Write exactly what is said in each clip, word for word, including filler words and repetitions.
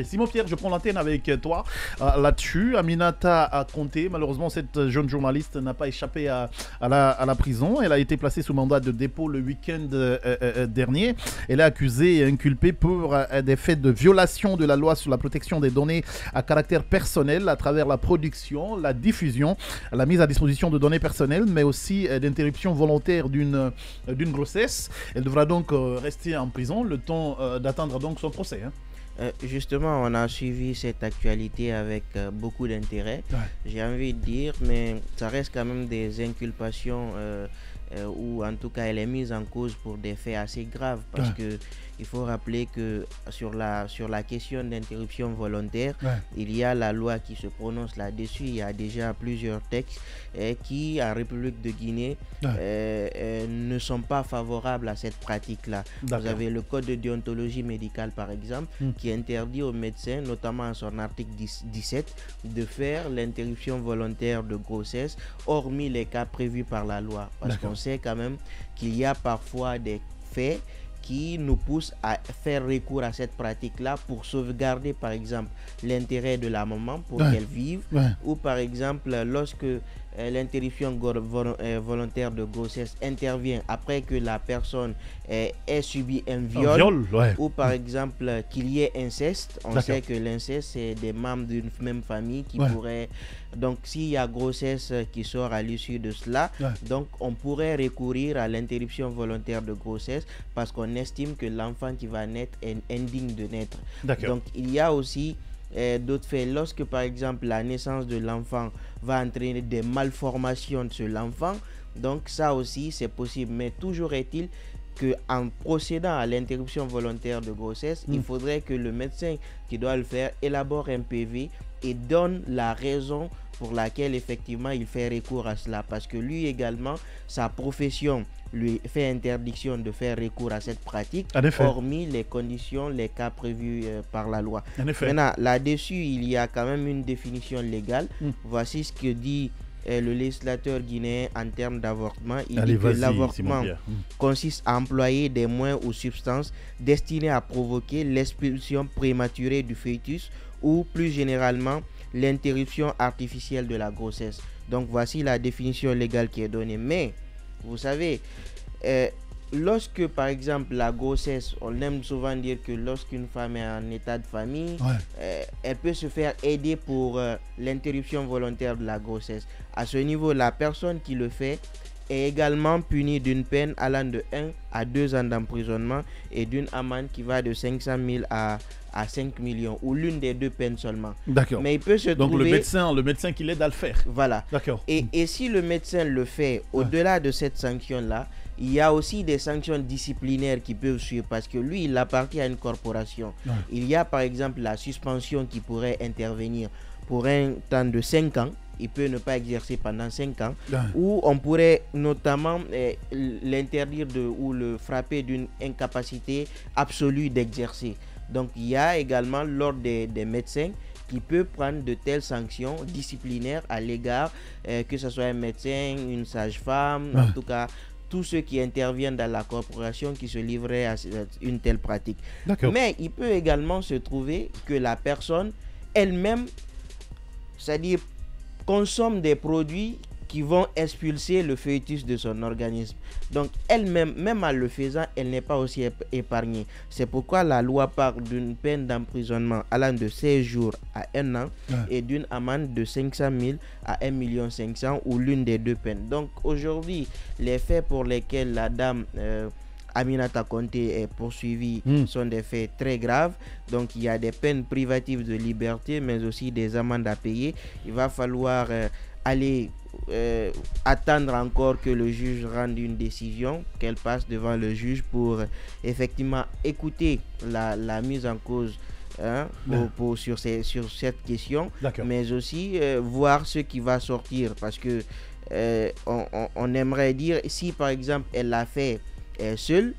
Simon Pierre, je prends l'antenne avec toi euh, là-dessus. Aminata Conté, malheureusement, cette jeune journaliste n'a pas échappé à, à, la, à la prison. Elle a été placée sous mandat de dépôt le week-end euh, euh, dernier. Elle est accusée et inculpée pour euh, des faits de violation de la loi sur la protection des données à caractère personnel à travers la production, la diffusion, la mise à disposition de données personnelles, mais aussi euh, d'interruption volontaire d'une euh, d'une grossesse. Elle devra donc euh, rester en prison le temps euh, d'attendre donc son procès. Hein. Euh, justement, on a suivi cette actualité avec euh, beaucoup d'intérêt. Ouais. J'ai envie de dire, mais ça reste quand même des inculpations euh, euh, ou en tout cas elle est mise en cause pour des faits assez graves parce ouais. que il faut rappeler que sur la, sur la question d'interruption volontaire, ouais. il y a la loi qui se prononce là-dessus. Il y a déjà plusieurs textes eh, qui, en République de Guinée, ouais. euh, euh, ne sont pas favorables à cette pratique-là. Vous avez le code de déontologie médicale, par exemple, mm. qui interdit aux médecins, notamment en son article dix-sept, de faire l'interruption volontaire de grossesse, hormis les cas prévus par la loi. Parce qu'on sait quand même qu'il y a parfois des faits qui nous pousse à faire recours à cette pratique-là pour sauvegarder, par exemple, l'intérêt de la maman pour ouais. qu'elle vive, ouais. ou par exemple, lorsque euh, l'interruption vol euh, volontaire de grossesse intervient après que la personne euh, ait subi un viol, un viol ouais. ou par exemple qu'il y ait inceste. On sait que l'inceste, c'est des membres d'une même famille qui ouais. pourraient... Donc, s'il y a grossesse qui sort à l'issue de cela, ouais. donc on pourrait recourir à l'interruption volontaire de grossesse parce qu'on estime que l'enfant qui va naître est indigne de naître. Donc, il y a aussi euh, d'autres faits. Lorsque, par exemple, la naissance de l'enfant va entraîner des malformations de l'enfant, donc ça aussi, c'est possible. Mais toujours est-il qu'en procédant à l'interruption volontaire de grossesse, mmh. il faudrait que le médecin qui doit le faire élabore un P V et donne la raison pour laquelle effectivement il fait recours à cela. Parce que lui également, sa profession lui fait interdiction de faire recours à cette pratique, hormis les conditions, les cas prévus euh, par la loi. Maintenant, là-dessus, il y a quand même une définition légale. Mmh. Voici ce que dit euh, le législateur guinéen en termes d'avortement. Il Allez, dit que l'avortement mmh. consiste à employer des moyens ou substances destinés à provoquer l'expulsion prématurée du fœtus ou plus généralement l'interruption artificielle de la grossesse. Donc voici la définition légale qui est donnée. Mais vous savez, euh, lorsque par exemple la grossesse, on aime souvent dire que lorsqu'une femme est en état de famille, ouais. euh, elle peut se faire aider pour euh, l'interruption volontaire de la grossesse. À ce niveau, la personne qui le fait est également punie d'une peine allant de un à deux ans d'emprisonnement et d'une amende qui va de cinq cent mille à à cinq millions ou l'une des deux peines seulement. D'accord. Mais il peut se Donc trouver... le médecin, le médecin qui l'aide à le faire. Voilà. D'accord. Et, et si le médecin le fait, au-delà ouais. de cette sanction-là, il y a aussi des sanctions disciplinaires qui peuvent suivre parce que lui, il appartient à une corporation. Ouais. Il y a par exemple la suspension qui pourrait intervenir pour un temps de cinq ans. Il peut ne pas exercer pendant cinq ans, ouais. ou on pourrait notamment eh, l'interdire de ou le frapper d'une incapacité absolue d'exercer. Donc il y a également l'ordre des, des médecins qui peut prendre de telles sanctions disciplinaires à l'égard, eh, que ce soit un médecin, une sage-femme, ouais. en tout cas tous ceux qui interviennent dans la corporation qui se livraient à une telle pratique. Mais il peut également se trouver que la personne elle-même, c'est-à-dire consomme des produits qui vont expulser le fœtus de son organisme. Donc elle-même, même en le faisant, elle n'est pas aussi épargnée. C'est pourquoi la loi parle d'une peine d'emprisonnement allant de seize jours à un an ouais. et d'une amende de cinq cent mille à un million cinq cents ou l'une des deux peines. Donc aujourd'hui, les faits pour lesquels la dame euh, Aminata Conté est poursuivie mmh. sont des faits très graves. Donc il y a des peines privatives de liberté, mais aussi des amendes à payer. Il va falloir euh, aller euh, attendre encore que le juge rende une décision, qu'elle passe devant le juge pour euh, effectivement écouter la, la mise en cause hein, pour, pour, sur, ces, sur cette question, mais aussi euh, voir ce qui va sortir. Parce que euh, on, on, on aimerait dire, si par exemple elle l'a fait euh, seule, ouais.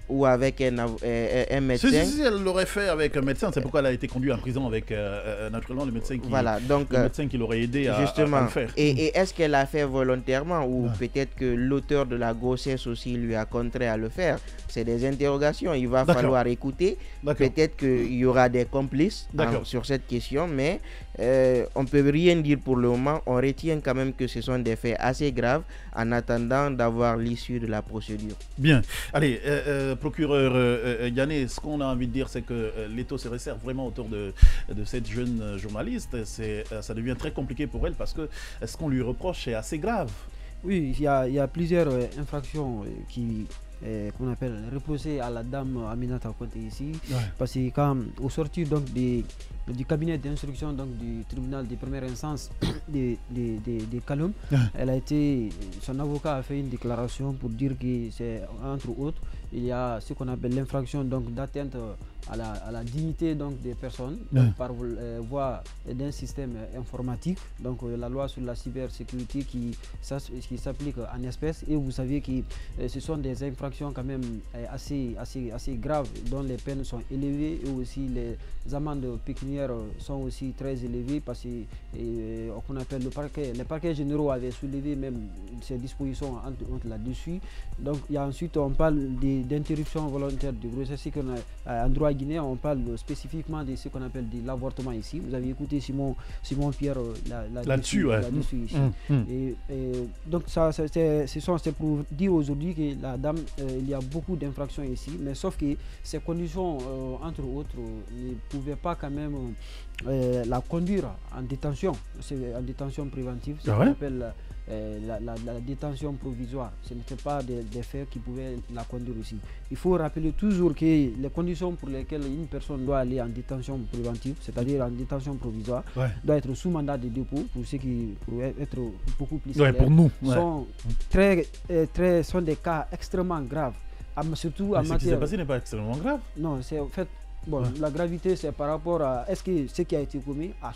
ou avec un, euh, un médecin. Si, si, si, elle l'aurait fait avec un médecin, c'est pourquoi elle a été conduite en prison avec euh, naturellement le médecin qui, voilà, donc, le médecin qui l'aurait aidé à, justement, à, à le faire. Et, et est-ce qu'elle l'a fait volontairement ou ouais. peut-être que l'auteur de la grossesse aussi lui a contraint à le faire? C'est des interrogations, il va falloir écouter. Peut-être qu'il y aura des complices en, sur cette question, mais euh, on ne peut rien dire pour le moment. On retient quand même que ce sont des faits assez graves en attendant d'avoir l'issue de la procédure. Bien. Allez, euh, euh, procureur euh, Yanné, ce qu'on a envie de dire, c'est que euh, l'étau se resserre vraiment autour de, de cette jeune journaliste. C'est, euh, ça devient très compliqué pour elle parce que ce qu'on lui reproche est assez grave. Oui, il y a, il y a plusieurs euh, infractions euh, qui... qu'on appelle reproché à la dame Aminata Konté ici, ouais. Parce que quand au sortir donc des, du cabinet d'instruction donc du tribunal de première instance de, de, de, de Kaloum, ouais. Elle a été, son avocat a fait une déclaration pour dire que c'est entre autres il y a ce qu'on appelle l'infraction donc d'atteinte à la, à la dignité donc des personnes, ouais. Donc, par euh, voie d'un système informatique, donc euh, la loi sur la cybersécurité qui, qui s'applique en espèces, et vous savez que euh, ce sont des infractions quand même euh, assez, assez, assez graves dont les peines sont élevées et aussi les amendes pécuniaires sont aussi très élevées parce que euh, qu'on appelle le parquet, les parquets généraux avaient soulevé même ces dispositions entre, entre là-dessus. Donc il y a ensuite on parle d'interruption volontaire de grossesse qu'on a en droit guinéen, on parle spécifiquement de ce qu'on appelle de l'avortement ici. Vous avez écouté Simon, Simon Pierre là-dessus, là ouais. là ici. Mmh, mmh. Et, et donc ça, ça c'est, c'est pour dire aujourd'hui que la dame, euh, il y a beaucoup d'infractions ici, mais sauf que ces conditions, euh, entre autres, euh, ne pouvaient pas quand même euh, la conduire en détention, c'est en détention préventive, c'est ce qu'on appelle euh, la, la, la détention provisoire. Ce n'était pas des, des faits qui pouvaient la conduire aussi. Il faut rappeler toujours que les conditions pour lesquelles une personne doit aller en détention préventive, c'est-à-dire en détention provisoire, ouais. Doit être sous mandat de dépôt, pour ceux qui pourraient être beaucoup plus ouais, pour nous, ouais. sont, très, très, sont des cas extrêmement graves. Surtout mais en ce matière... qui s'est passé n'est pas extrêmement grave. Non, c'est en fait... Bon, ouais. La gravité, c'est par rapport à est-ce que ce qui a été commis a,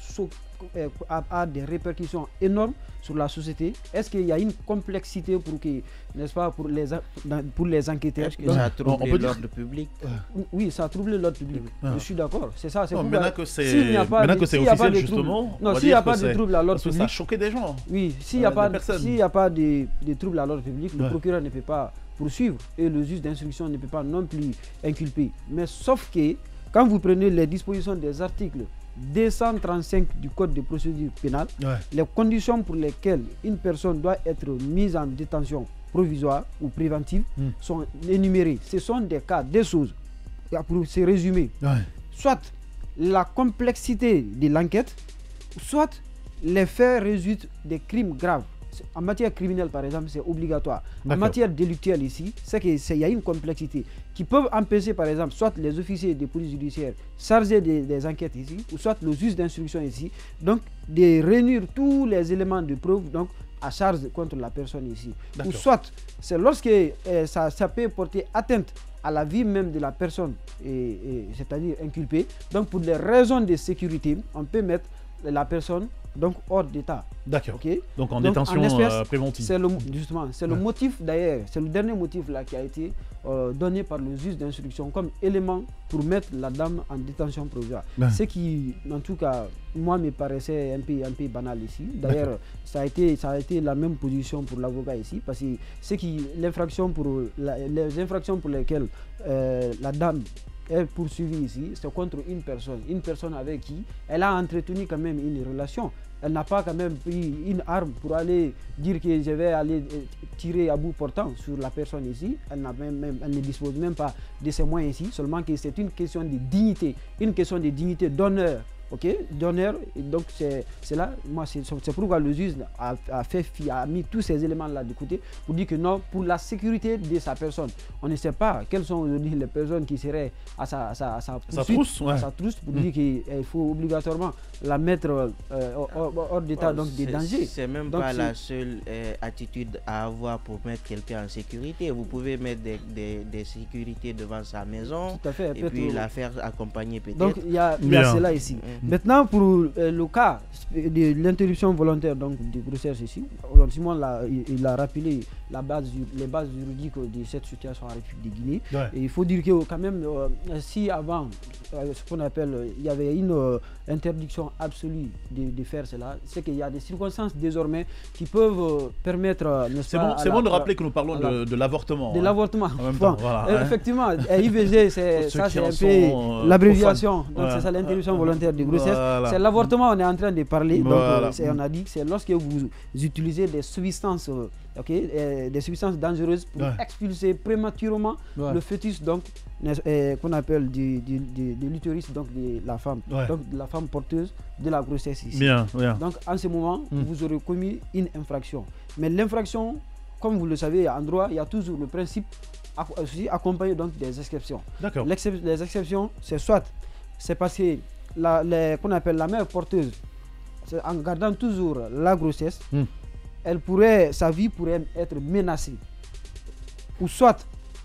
a, a des répercussions énormes sur la société. Est-ce qu'il y a une complexité pour que, n'est-ce pas, pour les, pour les enquêteurs. Est-ce que donc, ça a troublé l'ordre dire... public? Oui, ça a troublé l'ordre public. Ah. Je suis d'accord. C'est ça. C'est non, maintenant que c'est si si officiel, justement, non, s'il n'y a pas de trouble à l'ordre public, ça a choqué des gens. Oui, s'il n'y a, si a pas de, de trouble à l'ordre public, le ouais. procureur ne peut pas poursuivre et le juge d'instruction ne peut pas non plus inculper. Mais sauf que quand vous prenez les dispositions des articles deux cent trente-cinq du Code de procédure pénale, ouais. Les conditions pour lesquelles une personne doit être mise en détention provisoire ou préventive mm. sont énumérées. Ce sont des cas, des choses, pour se résumer, ouais. Soit la complexité de l'enquête, soit les faits résultent des crimes graves. En matière criminelle, par exemple, c'est obligatoire. En matière délictuelle ici, c'est qu'il y a une complexité qui peut empêcher, par exemple, soit les officiers de police judiciaire chargés des, des enquêtes ici, ou soit le juge d'instruction ici, donc de réunir tous les éléments de preuve donc, à charge contre la personne ici. Ou soit, c'est lorsque euh, ça, ça peut porter atteinte à la vie même de la personne, et, et, c'est-à-dire inculpée. Donc, pour des raisons de sécurité, on peut mettre la personne donc hors d'état. D'accord. Okay? Donc en détention en espèce, euh, préventive. C'est le, justement, c'est ouais. le motif d'ailleurs, c'est le dernier motif là qui a été euh, donné par le juge d'instruction comme élément pour mettre la dame en détention provisoire. Ouais. Ce qui, en tout cas, moi me paraissait un peu, un peu banal ici. D'ailleurs, ça a été, ça a été la même position pour l'avocat ici, parce que ce qui, l'infraction pour la, les infractions pour lesquelles euh, la dame est poursuivie ici, c'est contre une personne, une personne avec qui elle a entretenu quand même une relation. Elle n'a pas quand même pris une arme pour aller dire que je vais aller tirer à bout portant sur la personne ici. Elle, n'a même, même, elle ne dispose même pas de ces moyens ici, seulement que c'est une question de dignité, une question de dignité, d'honneur. Ok, d'honneur, donc c'est là, moi c'est pourquoi le juge a, a, fait, a mis tous ces éléments-là de côté pour dire que non, pour la sécurité de sa personne. On ne sait pas quelles sont aujourd'hui les personnes qui seraient à sa, à sa, à sa, sa trousse, ouais. à sa trousse pour mmh. dire qu'il faut obligatoirement la mettre euh, hors, hors d'état, donc des dangers. C'est même donc, pas la seule euh, attitude à avoir pour mettre quelqu'un en sécurité. Vous pouvez mettre des, des, des sécurités devant sa maison, tout à fait, et puis la faire accompagner peut-être. Donc il y a, y a cela ici. Mmh. Maintenant, pour euh, le cas de l'interruption volontaire donc, de grossesse ici, Simon l'a, il a rappelé la base, les bases juridiques de cette situation en République de Guinée. Ouais. Et il faut dire que quand même, euh, si avant, euh, ce qu'on appelle, il y avait une euh, interdiction absolue de, de faire cela, c'est qu'il y a des circonstances désormais qui peuvent euh, permettre, euh, n'est-ce pas, C'est bon, bon de rappeler que nous parlons la, de, de l'avortement. De hein. l'avortement. Bon, voilà, hein. Effectivement, I V G, c'est ça, c'est un peu euh, l'abréviation. Donc ouais. c'est ça l'interruption volontaire de grossesse. Voilà. C'est l'avortement, on est en train de parler. Voilà. Donc, euh, on a dit que c'est lorsque vous utilisez des substances, euh, okay, euh, des substances dangereuses pour ouais. expulser prématurément ouais. le fœtus, donc euh, qu'on appelle du, du, du, de l'utérus donc de la femme, ouais. donc de la femme porteuse de la grossesse ici. Bien, bien. Donc en ce moment, mm. vous aurez commis une infraction. Mais l'infraction, comme vous le savez, en droit, il y a toujours le principe aussi accompagné donc des exceptions. D'accord. Les exceptions, c'est soit c'est parce que la, les, qu'on appelle la mère porteuse, en gardant toujours la grossesse, mm. elle pourrait, sa vie pourrait être menacée. Ou soit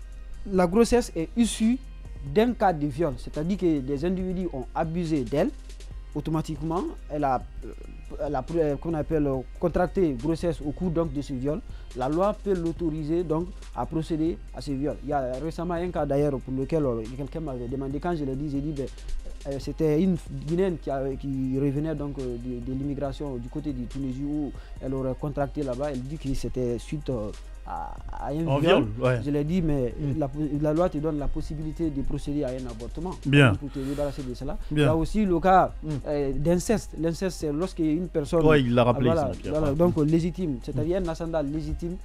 la grossesse est issue d'un cas de viol, c'est-à-dire que des individus ont abusé d'elle, automatiquement, elle a, elle a qu'on appelle contracté grossesse au cours donc de ce viol. La loi peut l'autoriser donc à procéder à ce viol. Il y a récemment un cas d'ailleurs pour lequel quelqu'un m'avait demandé, quand je l'ai dit, j'ai dit ben, euh, c'était une Guinéenne qui, avait, qui revenait donc euh, de, de l'immigration du côté de Tunisie où elle aurait contracté là-bas. Elle dit que c'était suite euh, à, à un en viol. viol ouais. Je l'ai dit, mais mm. la, la loi te donne la possibilité de procéder à un avortement. Bien. Pour te débarrasser de cela. Bien. Il y a aussi le cas mm. euh, d'inceste. L'inceste, c'est lorsqu'une personne. Oui, il l'a rappelé. Voilà, voilà, donc mm. légitime, c'est-à-dire mm. un ascendant légitime.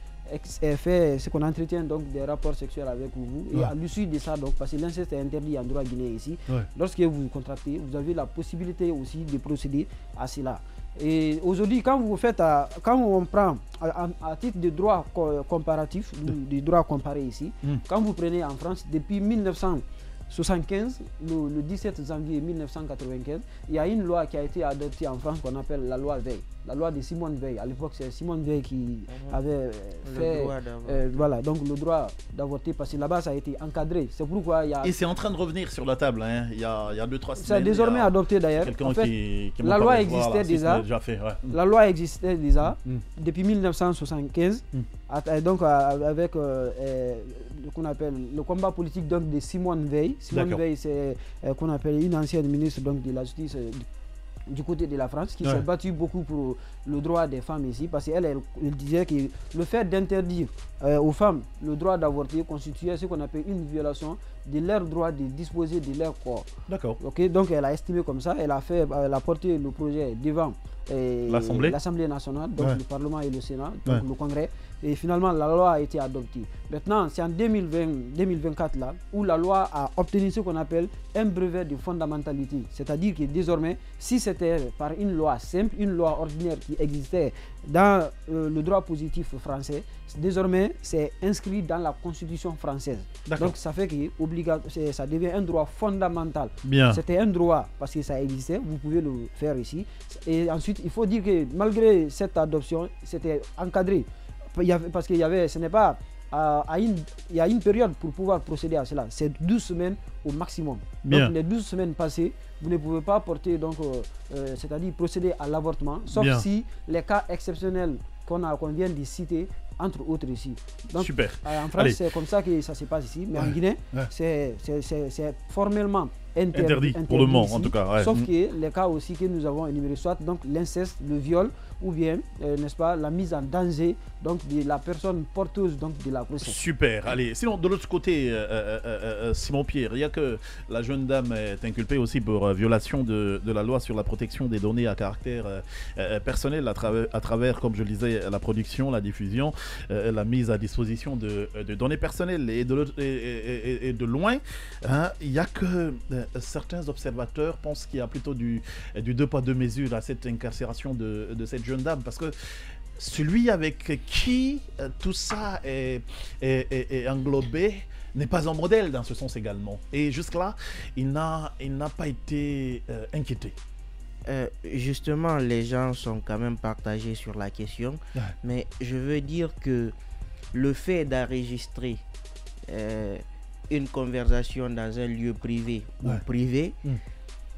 Fait ce qu'on entretient donc des rapports sexuels avec vous et ouais. à l'issue de ça donc parce que l'inceste est interdit en droit guinéen ici ouais. lorsque vous contractez vous avez la possibilité aussi de procéder à cela et aujourd'hui quand vous faites à, quand on prend à, à titre de droit co comparatif de, de droit comparé ici mm. quand vous prenez en France depuis mille neuf cent soixante-quinze, le, le dix-sept janvier mille neuf cent quatre-vingt-quinze, il y a une loi qui a été adoptée en France qu'on appelle la loi Veil. La loi de Simone Veil. À l'époque, c'est Simone Veil qui mmh. avait euh, fait euh, voilà, donc le droit d'avorter parce que là-bas, ça a été encadré. C'est pourquoi il y a... Et c'est en train de revenir sur la table. Hein. Il y a, il y a deux, trois semaines. C'est désormais adopté d'ailleurs. En fait, qui, qui la loi existait voilà, déjà. déjà fait, ouais. La loi existait déjà mmh. depuis mille neuf cent soixante-quinze. Mmh. Donc avec euh, euh, ce qu'on appelle le combat politique donc, de Simone Veil. Simone Veil, c'est euh, qu'on appelle une ancienne ministre donc, de la justice euh, du côté de la France, qui ouais. s'est battue beaucoup pour le droit des femmes ici, parce qu'elle elle, elle disait que le fait d'interdire euh, aux femmes le droit d'avorter constituait ce qu'on appelle une violation de leur droit de disposer de leur corps. D'accord. Okay? Donc elle a estimé comme ça, elle a, fait, elle a porté le projet devant l'Assemblée nationale, donc ouais. le Parlement et le Sénat, donc ouais. le Congrès, et finalement la loi a été adoptée. Maintenant, c'est en deux mille vingt, deux mille vingt-quatre là, où la loi a obtenu ce qu'on appelle un brevet de fondamentalité. C'est-à-dire que désormais, si c'était par une loi simple, une loi ordinaire qui existait dans euh, le droit positif français, désormais c'est inscrit dans la Constitution française. Donc ça fait que ça devient un droit fondamental. C'était un droit parce que ça existait, vous pouvez le faire ici. Et ensuite, il faut dire que malgré cette adoption, c'était encadré. Il y avait, parce qu'il y avait, ce n'est pas à, à une, il y a une période pour pouvoir procéder à cela. C'est douze semaines au maximum. Bien. Donc les douze semaines passées, vous ne pouvez pas porter, donc, euh, euh, c'est-à-dire procéder à l'avortement, sauf Bien. si les cas exceptionnels qu'on qu'on vient de citer, entre autres ici. Donc, super. Euh, en France, c'est comme ça que ça se passe ici, mais ouais. en Guinée, ouais. c'est formellement interdit, interdit, interdit pour le moment, ici, en tout cas. Ouais. Sauf mmh. que les cas aussi que nous avons énumérés, soit donc l'inceste, le viol, ou bien, euh, n'est-ce pas, la mise en danger donc, de la personne porteuse donc, de la grossesse. Super. Allez, sinon, de l'autre côté, euh, euh, euh, Simon Pierre, il y a que la jeune dame est inculpée aussi pour euh, violation de, de la loi sur la protection des données à caractère euh, euh, personnel à, tra à travers, comme je le disais, la production, la diffusion, euh, la mise à disposition de, de données personnelles. Et de, et, et, et de loin, hein, il y a que euh, certains observateurs pensent qu'il y a plutôt du, du deux poids deux mesures à cette incarcération de, de cette jeune dame, parce que celui avec qui euh, tout ça est, est, est, est englobé n'est pas un modèle dans ce sens également. Et jusque-là, il n'a pas été euh, inquiété. Euh, justement, les gens sont quand même partagés sur la question, ouais. mais je veux dire que le fait d'enregistrer euh, une conversation dans un lieu privé ouais. ou privé, mmh.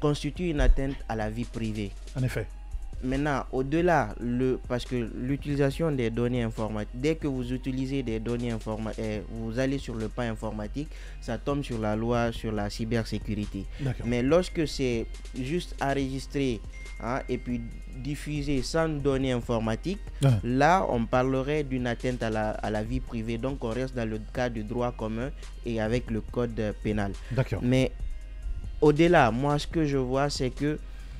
constitue une atteinte à la vie privée. En effet. Maintenant, au-delà, le, parce que l'utilisation des données informatiques, dès que vous utilisez des données informatiques, vous allez sur le pan informatique, ça tombe sur la loi sur la cybersécurité. Mais lorsque c'est juste enregistré hein, et puis diffusé sans données informatiques, ouais. là, on parlerait d'une atteinte à la, à la vie privée. Donc, on reste dans le cas du droit commun et avec le code pénal. Mais au-delà, moi, ce que je vois, c'est que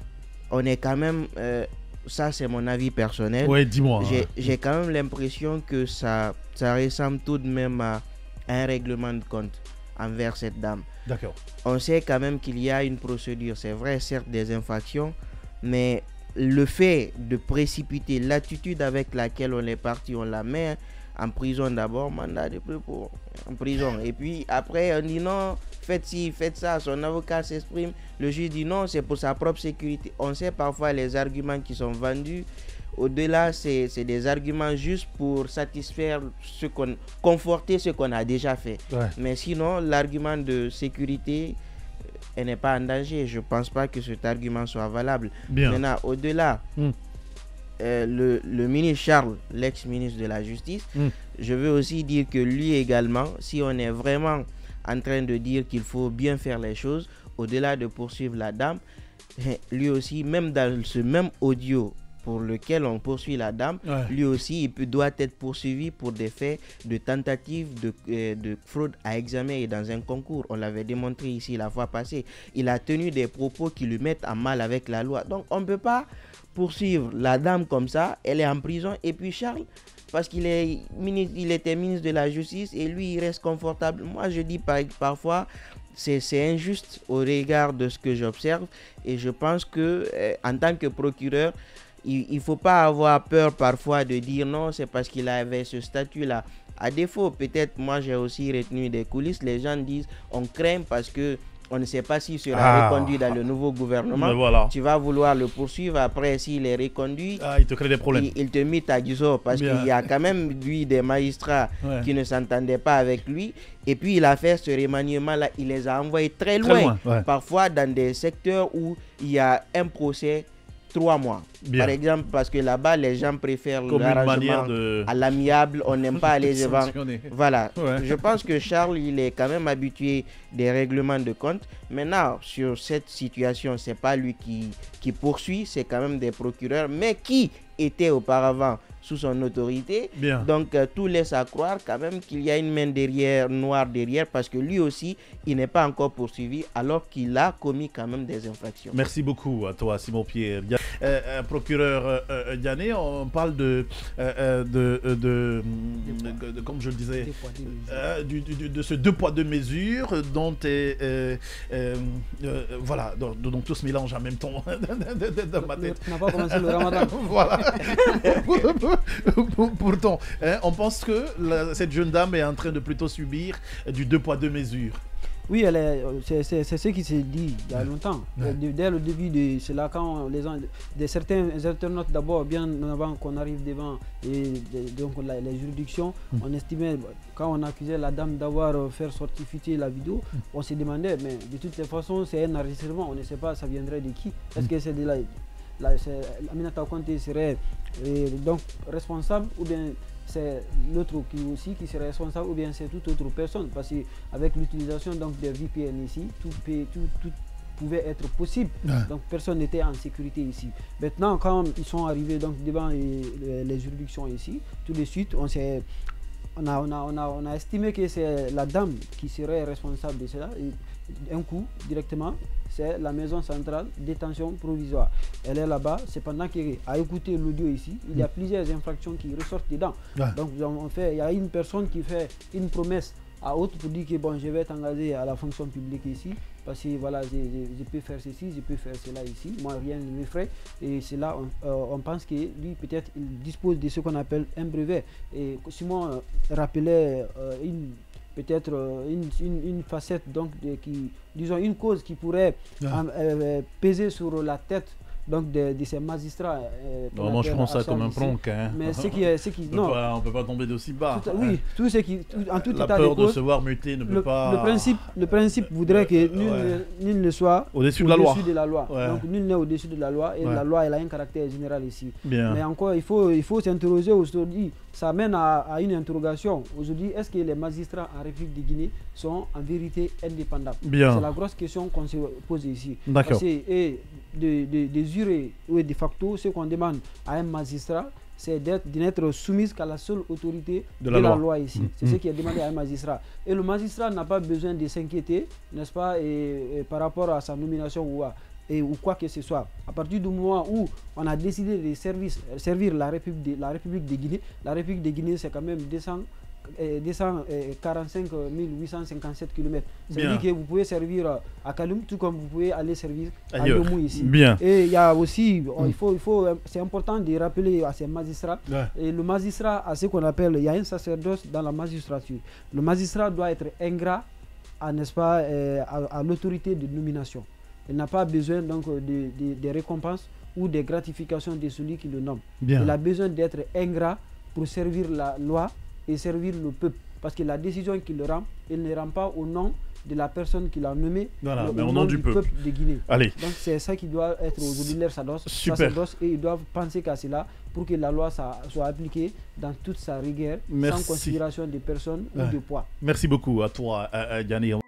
on est quand même, euh, ça c'est mon avis personnel. Ouais, dis-moi. J'ai, j'ai quand même l'impression que ça, ça ressemble tout de même à un règlement de compte envers cette dame. D'accord. On sait quand même qu'il y a une procédure. C'est vrai, certes, des infractions, mais le fait de précipiter, l'attitude avec laquelle on est parti, on la met en prison d'abord, mandat de dépôt en prison. Et puis après, on dit non, faites ci, faites ça. Son avocat s'exprime. Le juge dit non, c'est pour sa propre sécurité. On sait parfois les arguments qui sont vendus. Au-delà, c'est, c'est des arguments juste pour satisfaire ce qu'on, conforter ce qu'on a déjà fait. Ouais. Mais sinon, l'argument de sécurité, elle n'est pas en danger. Je ne pense pas que cet argument soit valable. Bien. Maintenant, au-delà, mm. euh, le, le ministre Charles, l'ex-ministre de la Justice, mm. je veux aussi dire que lui également, si on est vraiment en train de dire qu'il faut bien faire les choses, au-delà de poursuivre la dame, lui aussi, même dans ce même audio pour lequel on poursuit la dame, ouais. lui aussi, il peut, doit être poursuivi pour des faits de tentative de, euh, de fraude à examen et dans un concours. On l'avait démontré ici la fois passée. Il a tenu des propos qui le mettent en mal avec la loi. Donc, on ne peut pas poursuivre la dame comme ça. Elle est en prison. Et puis, Charles, parce qu'il est ministre, il était ministre de la Justice et lui, il reste confortable. Moi, je dis par, parfois, c'est, c'est injuste au regard de ce que j'observe. Et je pense que euh, en tant que procureur, il ne faut pas avoir peur parfois de dire non, c'est parce qu'il avait ce statut-là. À défaut, peut-être, moi j'ai aussi retenu des coulisses, les gens disent on craint parce que on ne sait pas s'il sera ah. reconduit dans le nouveau gouvernement. Voilà. Tu vas vouloir le poursuivre, après s'il est reconduit, ah, il te crée des problèmes. Il, il te met à Guizot parce Bien. qu'il y a quand même lui des magistrats ouais. qui ne s'entendaient pas avec lui. Et puis il a fait ce remaniement-là, il les a envoyés très loin, très loin ouais. parfois dans des secteurs où il y a un procès trois mois. Bien. Par exemple, parce que là-bas, les gens préfèrent Comme l'arrangement de... à l'amiable, on n'aime pas aller devant. Voilà. Ouais. Je pense que Charles, il est quand même habitué des règlements de compte. Maintenant, sur cette situation, c'est pas lui qui, qui poursuit, c'est quand même des procureurs, mais qui étaient auparavant sous son autorité. Bien. Donc, euh, tout laisse à croire quand même qu'il y a une main derrière, noire derrière, parce que lui aussi, il n'est pas encore poursuivi, alors qu'il a commis quand même des infractions. Merci beaucoup à toi, Simon Pierre. Euh, procureur euh, Diané, on parle de, euh, de, de, de, de, de, comme je le disais, euh, du, du, de ce deux poids deux mesures dont est, euh, euh, euh, voilà, dont, dont tout se mélange en même temps dans ma tête. On n'a pas commencé le ramadan. Voilà. Pourtant, hein, on pense que la, cette jeune dame est en train de plutôt subir du deux poids deux mesures. Oui, elle est, c'est, c'est, c'est ce qui s'est dit il y a longtemps. Ouais. Dès le début de cela, quand les gens, de certains internautes d'abord, bien avant qu'on arrive devant et de, donc la, les juridictions, mm. on estimait, quand on accusait la dame d'avoir fait sortifier la vidéo, mm. on se demandait, mais de toutes les façons, c'est un enregistrement, on ne sait pas, ça viendrait de qui. Est-ce mm. que c'est de la... la c'est, Aminata Konté serait euh, donc responsable ou bien c'est l'autre qui aussi qui serait responsable ou bien c'est toute autre personne, parce qu'avec l'utilisation donc des V P N ici, tout, tout, tout pouvait être possible. Ouais. Donc personne n'était en sécurité ici. Maintenant, quand ils sont arrivés donc devant les, les, les juridictions ici, tout de suite on s'est on a, on, a, on, a, on a estimé que c'est la dame qui serait responsable de cela. Et un coup, directement, c'est la maison centrale détention provisoire. Elle est là-bas, c'est pendant qu'elle a écouté l'audio ici, il y a plusieurs infractions qui ressortent dedans. Ouais. Donc on fait, il y a une personne qui fait une promesse à autre pour dire que bon, je vais t'engager à la fonction publique ici, parce que voilà, je, je, je peux faire ceci, je peux faire cela ici, moi rien ne me ferait. Et c'est là on, euh, on pense que lui peut-être il dispose de ce qu'on appelle un brevet. Et Simon euh, rappelait euh, une peut-être euh, une, une, une facette donc de, qui, disons une cause qui pourrait ouais. euh, peser sur la tête donc de, de ces magistrats. Euh, non, moi je prends ça comme un prank. Hein. Mais ce qui est, ce qui, on ne peut pas tomber d'aussi bas. Tout, oui, tout ce qui, tout, en tout la état peur de, cause, de se voir muter ne peut le, pas. Le principe, le principe voudrait que nul, ouais. nul ne soit au-dessus de la loi. De la loi. Ouais. Donc nul n'est au-dessus de la loi et ouais. la loi elle a un caractère général ici. Bien. Mais encore, il faut, il faut s'interroger aujourd'hui. Ça amène à, à une interrogation. Aujourd'hui, est-ce que les magistrats en République de Guinée sont en vérité indépendants? C'est la grosse question qu'on se pose ici. D'accord. Et de, de, de jure ou de facto, ce qu'on demande à un magistrat, c'est d'être soumise qu'à la seule autorité de la, de la loi. loi ici. Mmh. C'est mmh. ce qui est demandé à un magistrat. Et le magistrat n'a pas besoin de s'inquiéter, n'est-ce pas, et, et par rapport à sa nomination ou, à, et, ou quoi que ce soit. À partir du moment où on a décidé de servir, servir la, République de, la République de Guinée, la République de Guinée, c'est quand même deux cent quarante-cinq mille huit cent cinquante-sept kilomètres. C'est-à-dire que vous pouvez servir à Kaloum, tout comme vous pouvez aller servir à Yomou ici. Bien. Et il y a aussi, mm. il faut, il faut, c'est important de rappeler à ces magistrats, ouais. et le magistrat a ce qu'on appelle, il y a un sacerdoce dans la magistrature. Le magistrat doit être ingrat, n'est-ce pas, euh, à, à l'autorité de nomination. Il n'a pas besoin donc de, de, de récompenses ou de gratifications de celui qui le nomme. Bien. Il a besoin d'être ingrat pour servir la loi et servir le peuple. Parce que la décision qu'il rend, il ne rend pas au nom de la personne qu'il a nommée, voilà, mais mais au nom, nom du, du peuple. peuple de Guinée. Allez. Donc c'est ça qui doit être aujourd'hui leur sacerdoce, sacerdoce, et ils doivent penser qu'à cela pour que la loi soit appliquée dans toute sa rigueur, Merci. sans considération des personnes ouais. ou de poids. Merci beaucoup à toi, Yannick.